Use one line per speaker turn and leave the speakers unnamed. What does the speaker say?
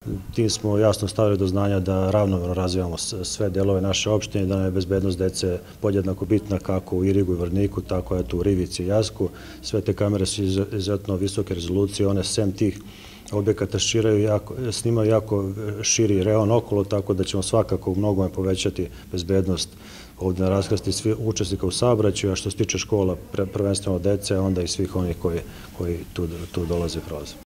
Tim smo jasno stavili do znanja da ravnomerno razvijamo sve delove naše opštine i da nam je bezbednost dece podjednako bitna kako u Irigu i Vrniku, tako u Rivici i Jasku. Sve te kamere su izuzetno visoke rezolucije, one sem tih objekata snimaju jako širi reon okolo, tako da ćemo svakako u mnogome povećati bezbednost ovde na raskrsti svih učesnika u saobraćaju, a što se tiče škola, prvenstveno dece, a onda i svih onih koji tu dolaze i prolaze.